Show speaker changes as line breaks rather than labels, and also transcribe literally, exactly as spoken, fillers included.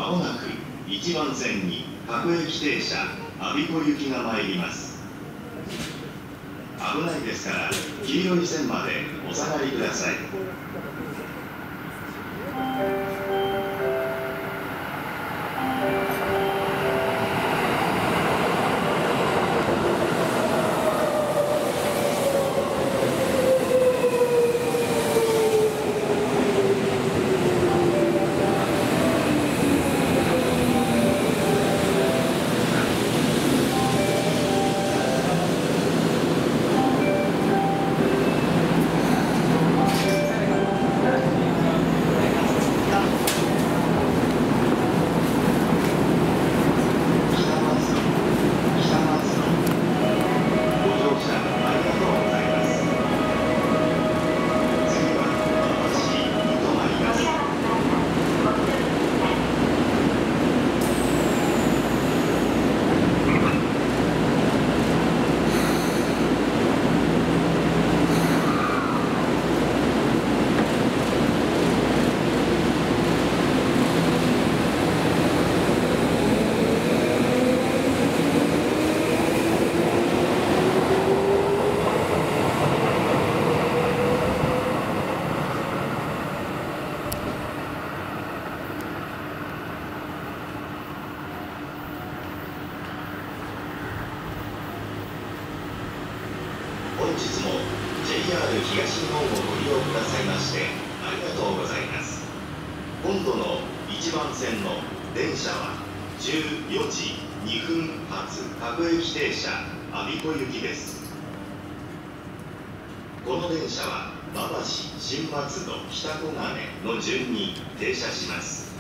まもなくいちばん線に各駅停車我孫子行きが参ります。危ないですから黄色い線までお下がりください。本日も ジェイアール 東日本をご利用くださいましてありがとうございます。今度のいちばん線の電車はじゅうよじにふん発各駅停車我孫子行きです。この電車は馬橋、新松戸、北小金の順に停車します。